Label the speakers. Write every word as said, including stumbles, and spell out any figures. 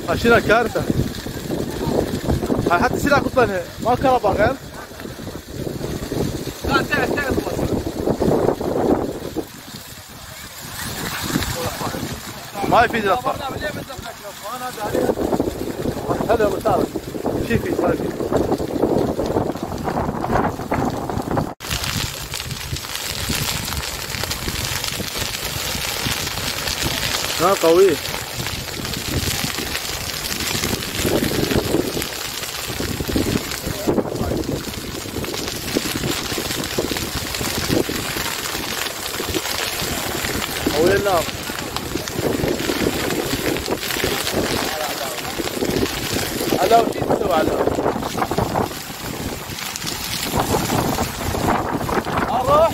Speaker 1: ماشينا كارثة. هاي حتى سلاح اصلا ما كهرباء غير.
Speaker 2: لا تعال تعال
Speaker 1: ما يفيد الاصفر. هلا يا ابو طارق. شي في صار في. ها قوي. قوي النار. على وش تسوي على اروح